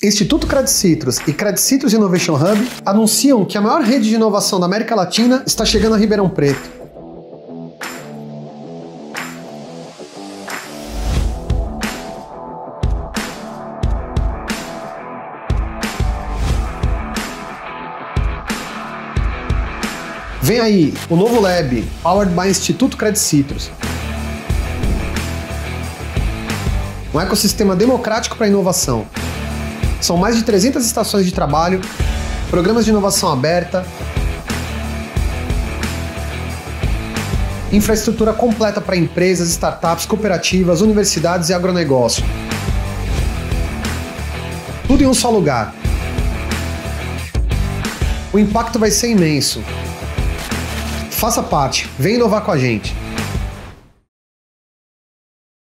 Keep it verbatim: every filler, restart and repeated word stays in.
Instituto Credit Citrus e Credit Citrus Innovation Hub anunciam que a maior rede de inovação da América Latina está chegando a Ribeirão Preto. Vem aí o novo Lab, powered by Instituto Credit Citrus. Um ecossistema democrático para a inovação. São mais de trezentas estações de trabalho, programas de inovação aberta, infraestrutura completa para empresas, startups, cooperativas, universidades e agronegócio. Tudo em um só lugar. O impacto vai ser imenso. Faça parte, vem inovar com a gente.